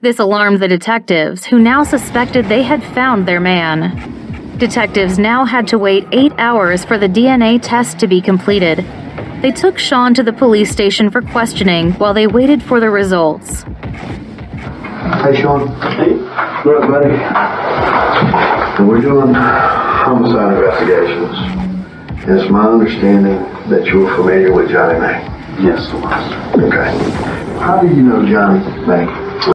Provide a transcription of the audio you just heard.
This alarmed the detectives, who now suspected they had found their man. Detectives now had to wait 8 hours for the DNA test to be completed. They took Sean to the police station for questioning while they waited for the results. Hey, Sean. Hey. What up, buddy? We're doing homicide investigations. And it's my understanding that you're familiar with Johnny May. Yes, I was. Okay. How do you know Johnny May?